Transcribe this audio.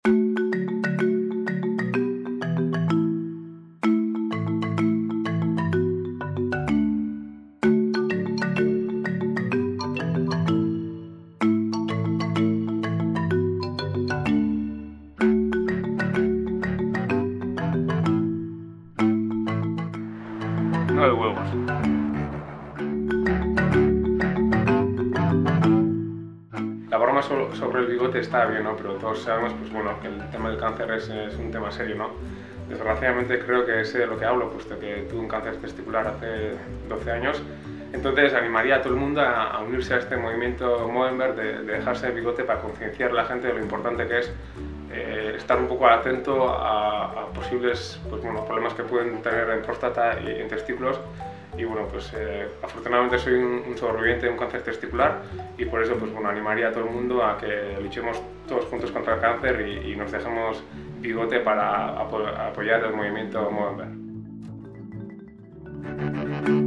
9 huevos. La broma sobre el bigote está bien, ¿no? Pero todos sabemos, pues bueno, que el tema del cáncer es un tema serio, ¿no? Desgraciadamente creo que sé de lo que hablo, puesto que tuve un cáncer testicular hace 12 años. Entonces animaría a todo el mundo a unirse a este movimiento Movember de dejarse el bigote para concienciar a la gente de lo importante que es estar un poco atento a posibles pues, bueno, problemas que pueden tener en próstata y en testículos. Y bueno, pues afortunadamente soy un sobreviviente de un cáncer testicular y por eso pues bueno, animaría a todo el mundo a que luchemos todos juntos contra el cáncer y nos dejemos bigote para apoyar el movimiento Movember.